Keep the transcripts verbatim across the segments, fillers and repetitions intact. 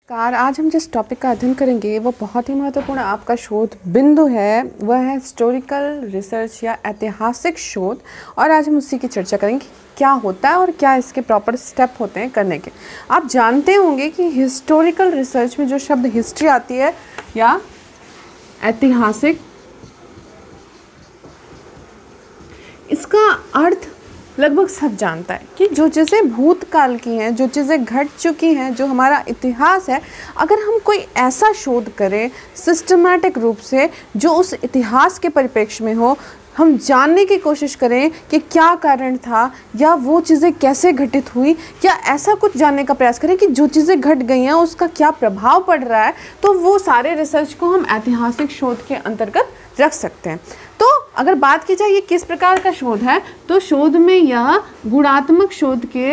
Car आज हम जिस टॉपिक का अध्ययन करेंगे वो बहुत ही महत्वपूर्ण आपका शोध बिंदु है, वह है हिस्टोरिकल रिसर्च या ऐतिहासिक शोध। और आज हम उसी की चर्चा करेंगे क्या होता है और क्या इसके प्रॉपर स्टेप होते हैं करने के। आप जानते होंगे कि हिस्टोरिकल रिसर्च में जो शब्द हिस्ट्री आती है या ऐतिहासिक, इसका अर्थ लगभग सब जानता है कि जो चीज़ें भूतकाल की हैं, जो चीज़ें घट चुकी हैं, जो हमारा इतिहास है, अगर हम कोई ऐसा शोध करें सिस्टमैटिक रूप से जो उस इतिहास के परिप्रेक्ष्य में हो, हम जानने की कोशिश करें कि क्या कारण था या वो चीज़ें कैसे घटित हुई, या ऐसा कुछ जानने का प्रयास करें कि जो चीज़ें घट गई हैं उसका क्या प्रभाव पड़ रहा है, तो वो सारे रिसर्च को हम ऐतिहासिक शोध के अंतर्गत रख सकते हैं। तो अगर बात की जाए ये किस प्रकार का शोध है, तो शोध में यह गुणात्मक शोध के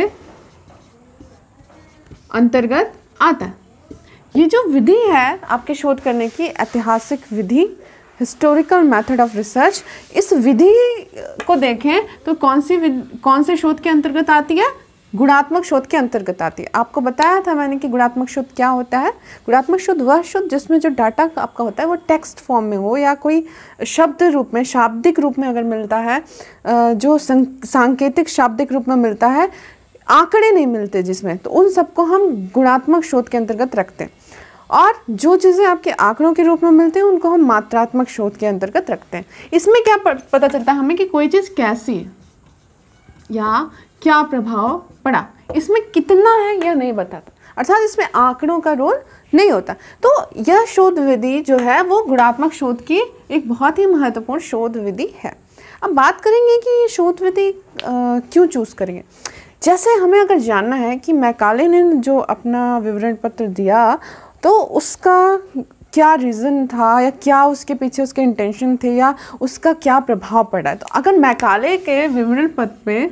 अंतर्गत आता है। ये जो विधि है आपके शोध करने की, ऐतिहासिक विधि, हिस्टोरिकल मेथड ऑफ रिसर्च, इस विधि को देखें तो कौन सी कौन से शोध के अंतर्गत आती है? गुणात्मक शोध के अंतर्गत आती है। आपको बताया था मैंने कि गुणात्मक शोध क्या होता है। गुणात्मक शोध वह शोध जिसमें जो डाटा आपका होता है वो टेक्स्ट फॉर्म में हो या कोई शब्द रूप में, शाब्दिक रूप में अगर मिलता है, जो सांकेतिक शाब्दिक रूप में मिलता है, आंकड़े नहीं मिलते जिसमें, तो उन सबको हम गुणात्मक शोध के अंतर्गत रखते हैं। और जो चीज़ें आपके आंकड़ों के रूप में मिलते हैं उनको हम मात्रात्मक शोध के अंतर्गत रखते हैं। इसमें क्या पता चलता है हमें कि कोई चीज़ कैसी है या क्या प्रभाव पड़ा, इसमें कितना है यह नहीं बताता, अर्थात इसमें आंकड़ों का रोल नहीं होता। तो यह शोध विधि जो है वो गुणात्मक शोध की एक बहुत ही महत्वपूर्ण शोध विधि है। अब बात करेंगे कि ये शोध विधि क्यों चूज़ करेंगे। जैसे हमें अगर जानना है कि मैकाले ने जो अपना विवरण पत्र दिया तो उसका क्या रीज़न था या क्या उसके पीछे उसके इंटेंशन थे या उसका क्या प्रभाव पड़ा है। तो अगर मैकाले के विवरण पत्र पे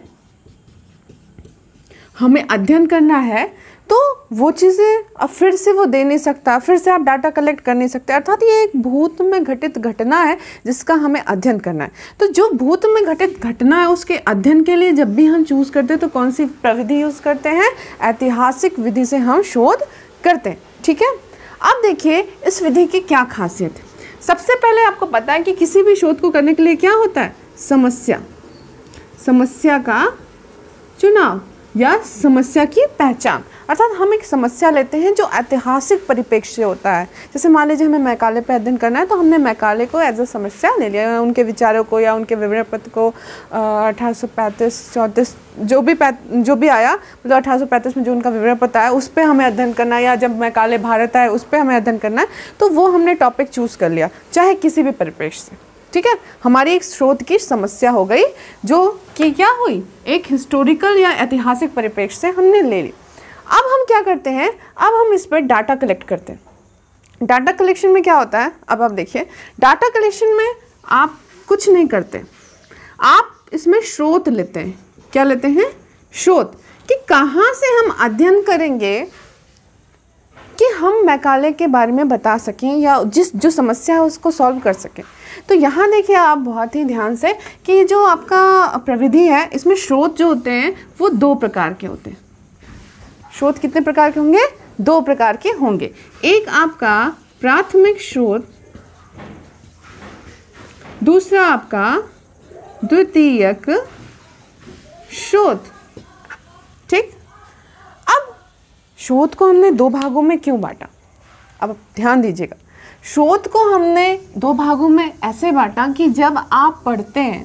हमें अध्ययन करना है तो वो चीज़ें अब फिर से वो दे नहीं सकता, फिर से आप डाटा कलेक्ट कर नहीं सकते, अर्थात ये एक भूत में घटित घटना है जिसका हमें अध्ययन करना है। तो जो भूत में घटित घटना है उसके अध्ययन के लिए जब भी हम चूज़ करते हैं तो कौन सी प्रविधि यूज़ करते हैं? ऐतिहासिक विधि से हम शोध करते हैं। ठीक है, अब देखिए इस विधि की क्या खासियत है। सबसे पहले आपको पता है कि किसी भी शोध को करने के लिए क्या होता है? समस्या, समस्या का चुनाव या समस्या की पहचान। अर्थात हम एक समस्या लेते हैं जो ऐतिहासिक परिप्रेक्ष्य से होता है। जैसे मान लीजिए हमें मैकाले पे अध्ययन करना है तो हमने मैकाले को एज अ समस्या ले लिया, उनके विचारों को या उनके विवरण पत्र को अठारह सौ पैंतीस चौंतीस जो भी जो भी आया, मतलब अठारह सौ पैंतीस में जो उनका विवरण पत्र आया उस पर हमें अध्ययन करना है, या जब मैकाले भारत आए उस पर हमें अध्ययन करना है, तो वो हमने टॉपिक चूज़ कर लिया चाहे किसी भी परिप्रेक्ष्य से। ठीक है, हमारी एक शोध की समस्या हो गई जो कि क्या हुई, एक हिस्टोरिकल या ऐतिहासिक परिप्रेक्ष्य से हमने ले ली। अब हम क्या करते हैं, अब हम इस पर डाटा कलेक्ट करते हैं। डाटा कलेक्शन में क्या होता है, अब आप देखिए, डाटा कलेक्शन में आप कुछ नहीं करते, आप इसमें स्रोत लेते हैं। क्या लेते हैं? स्रोत, कि कहाँ से हम अध्ययन करेंगे कि हम मैकाले के बारे में बता सकें या जिस जो समस्या है उसको सॉल्व कर सकें। तो यहाँ देखिए आप बहुत ही ध्यान से कि जो आपका प्रविधि है इसमें स्रोत जो होते हैं वो दो प्रकार के होते हैं। स्रोत कितने प्रकार के होंगे? दो प्रकार के होंगे। एक आपका प्राथमिक स्रोत, दूसरा आपका द्वितीयक स्रोत। ठीक, अब शोध को हमने दो भागों में क्यों बांटा? अब ध्यान दीजिएगा, शोध को हमने दो भागों में ऐसे बांटा कि जब आप पढ़ते हैं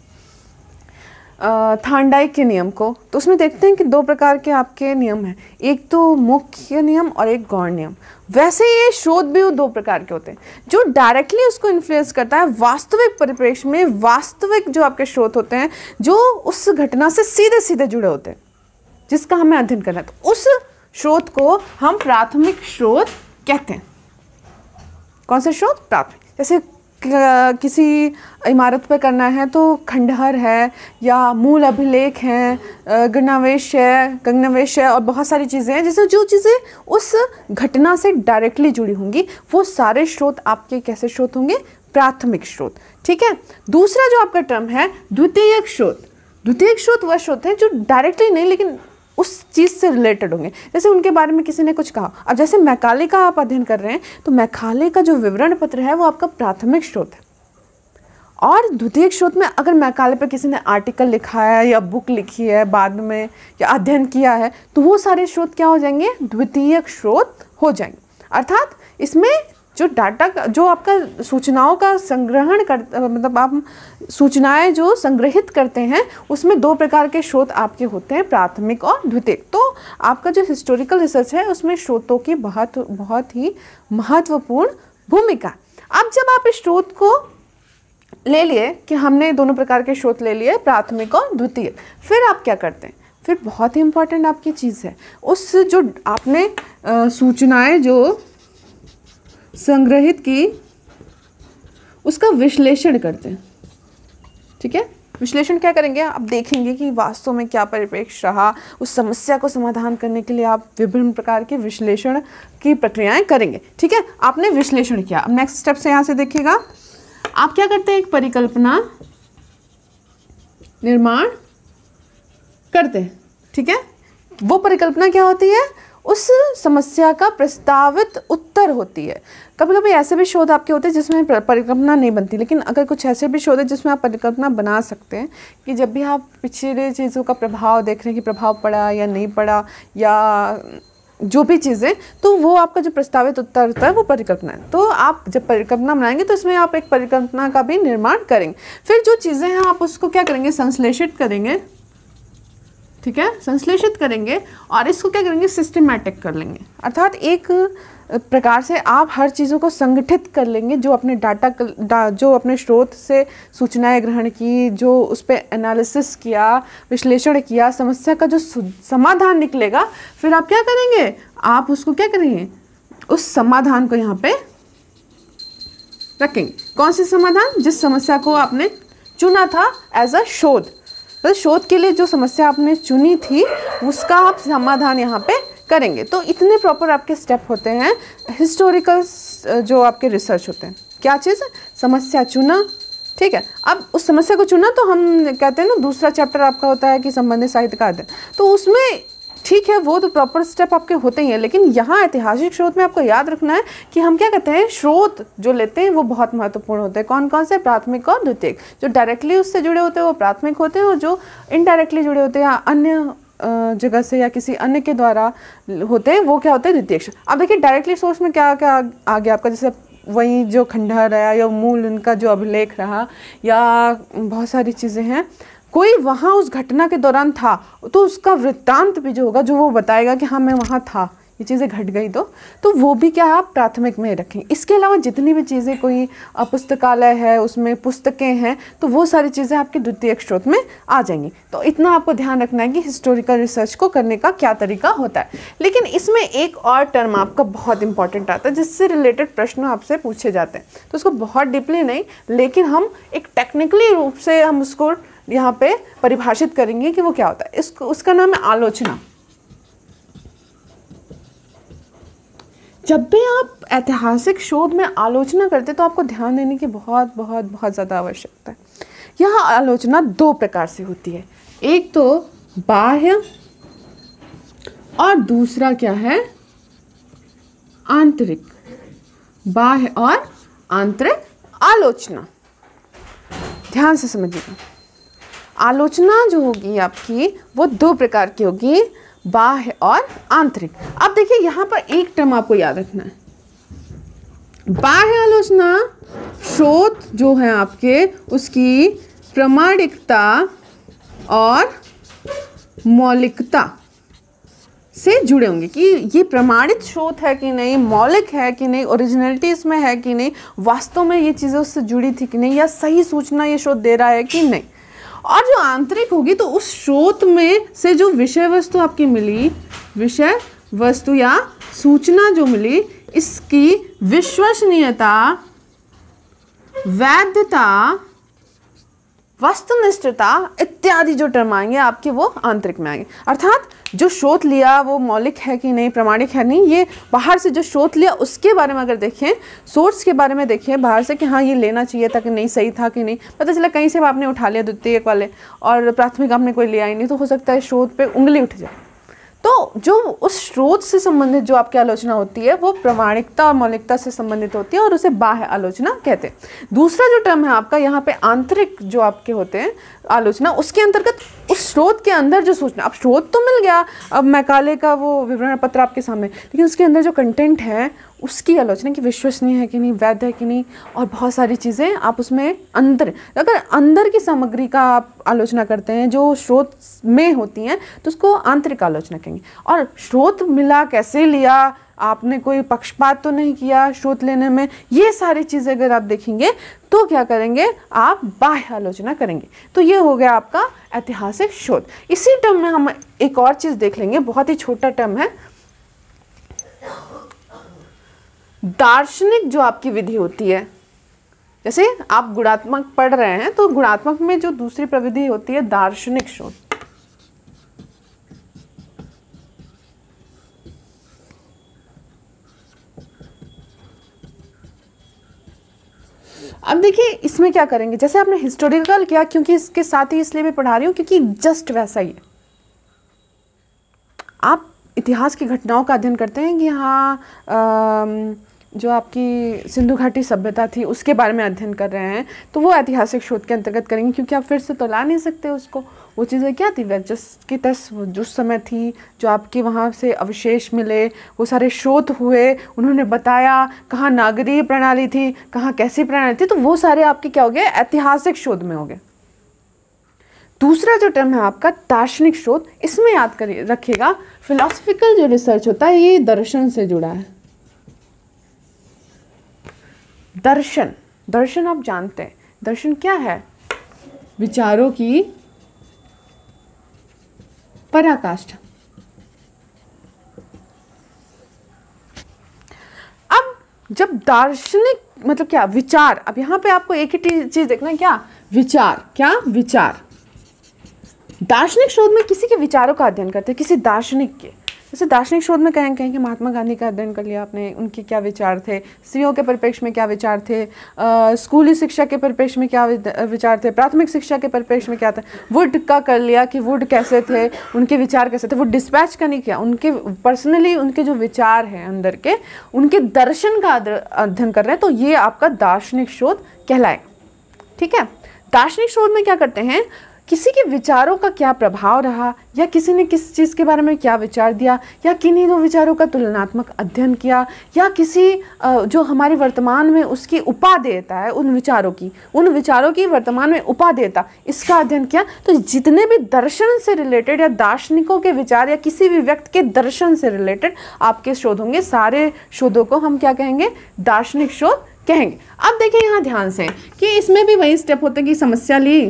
थार्नडाइक के नियम को तो उसमें देखते हैं कि दो प्रकार के आपके नियम हैं, एक तो मुख्य नियम और एक गौण नियम। वैसे ये शोध भी दो प्रकार के होते हैं, जो डायरेक्टली उसको इन्फ्लुएंस करता है वास्तविक परिप्रेक्ष्य में, वास्तविक जो आपके स्रोत होते हैं जो उस घटना से सीधे सीधे जुड़े होते हैं जिसका हमें अध्ययन करना है, तो उस स्रोत को हम प्राथमिक स्रोत कहते हैं। कौन से स्रोत? प्राथमिक। जैसे किसी इमारत पे करना है तो खंडहर है या मूल अभिलेख हैं, गणनावेश है, गणनावेश है और बहुत सारी चीज़ें हैं जैसे जो चीज़ें उस घटना से डायरेक्टली जुड़ी होंगी वो सारे स्रोत आपके कैसे स्रोत होंगे? प्राथमिक स्रोत। ठीक है, दूसरा जो आपका टर्म है द्वितीयक स्रोत। द्वितीयक स्रोत वह स्रोत है जो डायरेक्टली नहीं लेकिन उस चीज़ से रिलेटेड होंगे। जैसे उनके बारे में किसी ने कुछ कहा, अब जैसे मैकाले का आप अध्ययन कर रहे हैं तो मैकाले का जो विवरण पत्र है वो आपका प्राथमिक स्रोत है, और द्वितीयक स्रोत में अगर मैकाले पे किसी ने आर्टिकल लिखा है या बुक लिखी है बाद में या अध्ययन किया है तो वो सारे स्रोत क्या हो जाएंगे, द्वितीयक स्रोत हो जाएंगे। अर्थात इसमें जो डाटा जो आपका सूचनाओं का संग्रहण कर मतलब आप सूचनाएं जो संग्रहित करते हैं उसमें दो प्रकार के स्रोत आपके होते हैं, प्राथमिक और द्वितीयक। तो आपका जो हिस्टोरिकल रिसर्च है उसमें स्रोतों की बहुत बहुत ही महत्वपूर्ण भूमिका। अब जब आप इस स्रोत को ले लिए कि हमने दोनों प्रकार के स्रोत ले लिए, प्राथमिक और द्वितीयक, फिर आप क्या करते हैं, फिर बहुत ही इम्पोर्टेंट आपकी चीज़ है, उस जो आपने सूचनाएं जो संग्रहित की उसका विश्लेषण करते हैं। ठीक है, विश्लेषण क्या करेंगे, आप देखेंगे कि वास्तव में क्या परिप्रेक्ष्य रहा, उस समस्या को समाधान करने के लिए आप विभिन्न प्रकार के विश्लेषण की प्रक्रियाएं करेंगे। ठीक है, आपने विश्लेषण किया। अब नेक्स्ट स्टेप से यहाँ से देखिएगा, आप क्या करते हैं, एक परिकल्पना निर्माण करते हैं। ठीक है, वो परिकल्पना क्या होती है, उस समस्या का प्रस्तावित उत्तर होती है। कभी कभी ऐसे भी शोध आपके होते हैं जिसमें परिकल्पना नहीं बनती, लेकिन अगर कुछ ऐसे भी शोध है जिसमें आप परिकल्पना बना सकते हैं कि जब भी आप पिछले चीज़ों का प्रभाव देख रहे हैं कि प्रभाव पड़ा या नहीं पड़ा या जो भी चीज़ें, तो वो आपका जो प्रस्तावित उत्तर होता है वो परिकल्पना है। तो आप जब परिकल्पना बनाएंगे तो इसमें आप एक परिकल्पना का भी निर्माण करेंगे। फिर जो चीज़ें हैं आप उसको क्या करेंगे, संश्लेषित करेंगे। ठीक है, संश्लेषित करेंगे और इसको क्या करेंगे, सिस्टमैटिक कर लेंगे। अर्थात एक प्रकार से आप हर चीज़ों को संगठित कर लेंगे, जो अपने डाटा डा, जो अपने स्रोत से सूचनाएं ग्रहण की, जो उस पर एनालिसिस किया, विश्लेषण किया, समस्या का जो समाधान निकलेगा, फिर आप क्या करेंगे, आप उसको क्या करेंगे, उस समाधान को यहाँ पे रखेंगे। कौन सी समाधान, जिस समस्या को आपने चुना था एज अ शोध, तो शोध के लिए जो समस्या आपने चुनी थी उसका आप समाधान यहाँ पे करेंगे। तो इतने प्रॉपर आपके स्टेप होते हैं हिस्टोरिकल जो आपके रिसर्च होते हैं। क्या चीज़, समस्या चुना। ठीक है, अब उस समस्या को चुना तो हम कहते हैं ना, दूसरा चैप्टर आपका होता है कि संबंधित साहित्य का अध्ययन, तो उसमें ठीक है वो तो प्रॉपर स्टेप आपके होते ही हैं, लेकिन यहाँ ऐतिहासिक स्रोत में आपको याद रखना है कि हम क्या कहते हैं, स्रोत जो लेते हैं वो बहुत महत्वपूर्ण होते हैं। कौन कौन से, प्राथमिक और द्वितीयक। जो डायरेक्टली उससे जुड़े होते हैं वो प्राथमिक होते हैं, और जो इनडायरेक्टली जुड़े होते हैं अन्य जगह से या किसी अन्य के द्वारा होते हैं वो क्या होते हैं, द्वितीयक। अब देखिए डायरेक्टली सोर्स में क्या क्या आ गया आपका, जैसे वही जो खंडहर रहा या मूल उनका जो अभिलेख रहा या बहुत सारी चीज़ें हैं, कोई वहाँ उस घटना के दौरान था तो उसका वृत्तांत भी जो होगा, जो वो बताएगा कि हाँ मैं वहाँ था, ये चीज़ें घट गई, तो तो वो भी क्या आप प्राथमिक में रखेंगे। इसके अलावा जितनी भी चीज़ें, कोई पुस्तकालय है उसमें पुस्तकें हैं, तो वो सारी चीज़ें आपके द्वितीयक स्रोत में आ जाएंगी। तो इतना आपको ध्यान रखना है कि हिस्टोरिकल रिसर्च को करने का क्या तरीका होता है। लेकिन इसमें एक और टर्म आपका बहुत इंपॉर्टेंट आता है जिससे रिलेटेड प्रश्न आपसे पूछे जाते हैं, तो उसको बहुत डीपली नहीं, लेकिन हम एक टेक्निकली रूप से हम उसको यहाँ पे परिभाषित करेंगे कि वो क्या होता है। इसको उसका नाम है आलोचना। जब भी आप ऐतिहासिक शोध में आलोचना करते तो आपको ध्यान देने की बहुत बहुत बहुत ज़्यादा आवश्यकता है। यह आलोचना दो प्रकार से होती है, एक तो बाह्य और दूसरा क्या है, आंतरिक। बाह्य और आंतरिक आलोचना, ध्यान से समझिएगा। आलोचना जो होगी आपकी वो दो प्रकार की होगी, बाह्य और आंतरिक। अब देखिए यहाँ पर एक टर्म आपको याद रखना है, बाह्य आलोचना स्रोत जो है आपके उसकी प्रामाणिकता और मौलिकता से जुड़े होंगे कि ये प्रमाणित स्रोत है कि नहीं, मौलिक है कि नहीं, ओरिजिनलिटी इसमें है कि नहीं, वास्तव में ये चीज़ें उससे जुड़ी थी कि नहीं, या सही सूचना ये स्रोत दे रहा है कि नहीं। और जो आंतरिक होगी तो उस स्रोत में से जो विषय वस्तु आपकी मिली, विषय वस्तु या सूचना जो मिली, इसकी विश्वसनीयता, वैधता, वस्तुनिष्ठता इत्यादि जो टर्म आएंगे आपके वो आंतरिक में आएंगे। अर्थात जो स्रोत लिया वो मौलिक है कि नहीं, प्रामाणिक है नहीं, ये बाहर से जो स्रोत लिया उसके बारे में अगर देखें, सोर्स के बारे में देखें बाहर से कि हाँ ये लेना चाहिए था कि नहीं, सही था कि नहीं, पता चला कहीं से आपने उठा लिया द्वितीयक वाले और प्राथमिक आपने कोई लिया ही नहीं, तो हो सकता है स्रोत पे उंगली उठ जाए। तो जो उस स्रोत से संबंधित जो आपकी आलोचना होती है वो प्रामाणिकता और मौलिकता से संबंधित होती है और उसे बाह्य आलोचना कहते हैं। दूसरा जो टर्म है आपका यहाँ पे आंतरिक जो आपके होते हैं आलोचना, उसके अंतर्गत उस स्रोत के अंदर जो सोचना, अब स्रोत तो मिल गया, अब मैकाले का वो विवरण पत्र आपके सामने, लेकिन उसके अंदर जो कंटेंट है उसकी आलोचना कि विश्वसनीय है कि नहीं, वैध है कि नहीं, और बहुत सारी चीज़ें आप उसमें अंदर, अगर अंदर की सामग्री का आप आलोचना करते हैं जो स्रोत में होती हैं तो उसको आंतरिक आलोचना कहेंगे। और स्रोत मिला कैसे लिया, आपने कोई पक्षपात तो नहीं किया स्रोत लेने में, ये सारी चीज़ें अगर आप देखेंगे तो क्या करेंगे, आप बाह्य आलोचना करेंगे। तो ये हो गया आपका ऐतिहासिक शोध। इसी टर्म में हम एक और चीज़ देख लेंगे, बहुत ही छोटा टर्म है, दार्शनिक जो आपकी विधि होती है। जैसे आप गुणात्मक पढ़ रहे हैं तो गुणात्मक में जो दूसरी प्रविधि होती है दार्शनिक शोध। अब देखिए इसमें क्या करेंगे, जैसे आपने हिस्टोरिकल किया, क्योंकि इसके साथ ही इसलिए मैं पढ़ा रही हूँ क्योंकि जस्ट वैसा ही है। आप इतिहास की घटनाओं का अध्ययन करते हैं कि हाँ जो आपकी सिंधु घाटी सभ्यता थी उसके बारे में अध्ययन कर रहे हैं, तो वो ऐतिहासिक शोध के अंतर्गत करेंगे, क्योंकि आप फिर से तो ला नहीं सकते उसको। वो चीज़ें क्या थी, जिस की तस जो समय थी, जो आपके वहाँ से अवशेष मिले, वो सारे शोध हुए, उन्होंने बताया कहाँ नागरीय प्रणाली थी, कहाँ कैसी प्रणाली थी, तो वो सारे आपके क्या हो गए, ऐतिहासिक शोध में हो गए। दूसरा जो टर्म है आपका दार्शनिक शोध, इसमें याद करिए रखिएगा, फिलॉसफिकल जो रिसर्च होता है ये दर्शन से जुड़ा है। दर्शन, दर्शन आप जानते हैं, दर्शन क्या है, विचारों की पराकाष्ठा। अब जब दार्शनिक मतलब क्या, विचार, अब यहां पे आपको एक ही चीज देखना है, क्या विचार, क्या विचार। दार्शनिक शोध में किसी के विचारों का अध्ययन करते हैं, किसी दार्शनिक के। जैसे दार्शनिक शोध में कहें कहें कि महात्मा गांधी का अध्ययन कर लिया आपने, उनके क्या विचार थे, स्त्रियों के परिप्रेक्ष्य में क्या विचार थे, आ, स्कूली शिक्षा के परिप्रेक्ष्य में क्या विचार थे, प्राथमिक शिक्षा के परिप्रेक्ष्य में क्या था। वुड का कर लिया कि वुड कैसे थे, उनके विचार कैसे थे, वो डिस्पैच का नहीं किया, उनके पर्सनली उनके जो विचार हैं अंदर के, उनके दर्शन का अध्ययन कर रहे हैं, तो ये आपका दार्शनिक शोध कहलाएगा। ठीक है। दार्शनिक शोध में क्या करते हैं, किसी के विचारों का क्या प्रभाव रहा, या किसी ने किस चीज़ के बारे में क्या विचार दिया, या किन्हीं दो विचारों का तुलनात्मक अध्ययन किया, या किसी जो हमारी वर्तमान में उसकी उपादेयता है उन विचारों की, उन विचारों की वर्तमान में उपादेयता, इसका अध्ययन किया। तो जितने भी दर्शन से रिलेटेड या दार्शनिकों के विचार या किसी भी व्यक्ति के दर्शन से रिलेटेड आपके शोध होंगे, सारे शोधों को हम क्या कहेंगे, दार्शनिक शोध कहेंगे। अब देखिए यहाँ ध्यान से कि इसमें भी वही स्टेप होते हैं कि समस्या ली,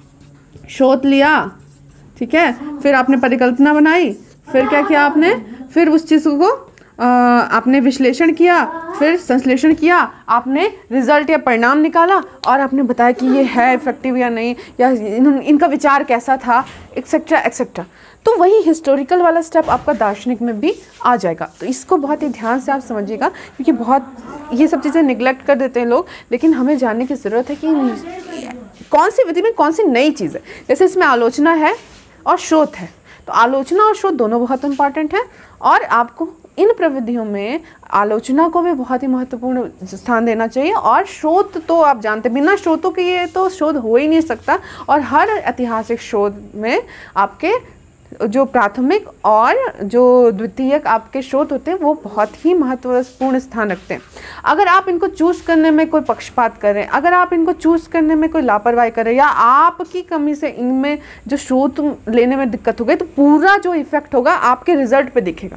शोध लिया, ठीक है, फिर आपने परिकल्पना बनाई, फिर क्या किया आपने, फिर उस चीज़ को आ, आपने विश्लेषण किया, फिर संश्लेषण किया, आपने रिजल्ट या परिणाम निकाला, और आपने बताया कि ये है इफेक्टिव या नहीं, या इन, इनका विचार कैसा था, एक्सेट्रा एक्सेट्रा। तो वही हिस्टोरिकल वाला स्टेप आपका दार्शनिक में भी आ जाएगा। तो इसको बहुत ही ध्यान से आप समझिएगा, क्योंकि बहुत ये सब चीज़ें निगलेक्ट कर देते हैं लोग, लेकिन हमें जानने की ज़रूरत है कि कौन सी विधि में कौन सी नई चीज़ है। जैसे इसमें आलोचना है और शोध है, तो आलोचना और शोध दोनों बहुत इंपॉर्टेंट है, और आपको इन प्रविधियों में आलोचना को भी बहुत ही महत्वपूर्ण स्थान देना चाहिए। और शोध तो आप जानते, बिना शोधों के ये तो शोध हो ही नहीं सकता। और हर ऐतिहासिक शोध में आपके जो प्राथमिक और जो द्वितीयक आपके शोध होते हैं वो बहुत ही महत्वपूर्ण स्थान रखते हैं। अगर आप इनको चूज़ करने में कोई पक्षपात करें, अगर आप इनको चूज़ करने में कोई लापरवाही करें, या आपकी कमी से इनमें जो शोध लेने में दिक्कत हो गई, तो पूरा जो इफेक्ट होगा आपके रिजल्ट पे दिखेगा।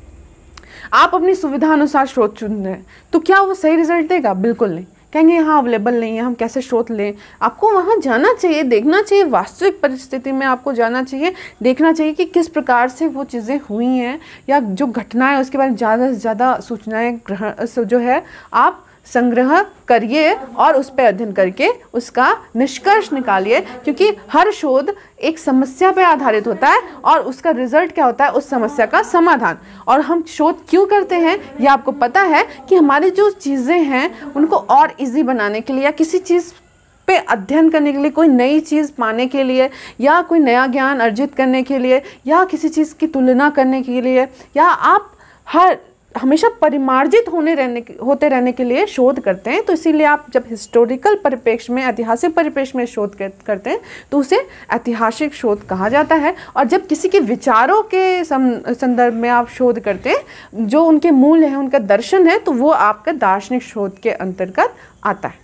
आप अपनी सुविधा अनुसार स्रोत चुन रहे हैं, तो क्या वो सही रिजल्ट देगा? बिल्कुल नहीं। कहेंगे यहाँ अवेलेबल नहीं है, हम कैसे स्रोत लें? आपको वहाँ जाना चाहिए, देखना चाहिए, वास्तविक परिस्थिति में आपको जाना चाहिए, देखना चाहिए कि किस प्रकार से वो चीज़ें हुई हैं, या जो घटनाएं उसके बारे में ज़्यादा से ज़्यादा सूचनाएं ग्रहण जो है आप संग्रह करिए, और उस पर अध्ययन करके उसका निष्कर्ष निकालिए। क्योंकि हर शोध एक समस्या पर आधारित होता है, और उसका रिजल्ट क्या होता है, उस समस्या का समाधान। और हम शोध क्यों करते हैं ये आपको पता है, कि हमारी जो चीज़ें हैं उनको और इजी बनाने के लिए, या किसी चीज़ पे अध्ययन करने के लिए, कोई नई चीज़ पाने के लिए, या कोई नया ज्ञान अर्जित करने के लिए, या किसी चीज़ की तुलना करने के लिए, या आप हर हमेशा परिमार्जित होने रहने होते रहने के लिए शोध करते हैं। तो इसीलिए आप जब हिस्टोरिकल परिप्रेक्ष्य में, ऐतिहासिक परिप्रेक्ष्य में शोध करते हैं तो उसे ऐतिहासिक शोध कहा जाता है। और जब किसी के विचारों के संदर्भ में आप शोध करते हैं, जो उनके मूल है, उनका दर्शन है, तो वो आपका दार्शनिक शोध के अंतर्गत आता है।